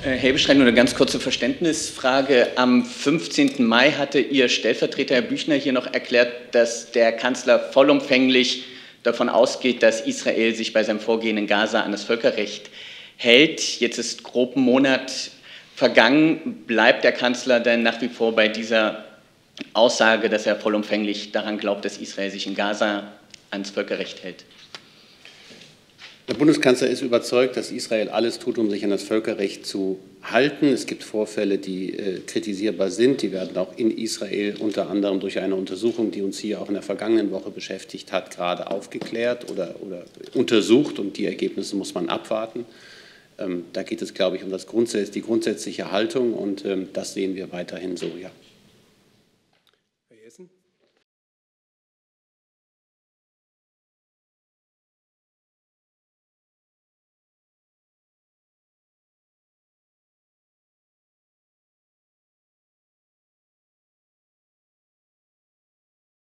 Herr Hebestreit, nur eine ganz kurze Verständnisfrage. Am 15. Mai hatte Ihr Stellvertreter Herr Büchner hier noch erklärt, dass der Kanzler vollumfänglich davon ausgeht, dass Israel sich bei seinem Vorgehen in Gaza an das Völkerrecht hält. Jetzt ist grob ein Monat vergangen. Bleibt der Kanzler denn nach wie vor bei dieser Aussage, dass er vollumfänglich daran glaubt, dass Israel sich in Gaza ans Völkerrecht hält? Der Bundeskanzler ist überzeugt, dass Israel alles tut, um sich an das Völkerrecht zu halten. Es gibt Vorfälle, die kritisierbar sind. Die werden auch in Israel unter anderem durch eine Untersuchung, die uns hier auch in der vergangenen Woche beschäftigt hat, gerade aufgeklärt oder untersucht. Und die Ergebnisse muss man abwarten. Da geht es, glaube ich, um die grundsätzliche Haltung. Und das sehen wir weiterhin so, ja.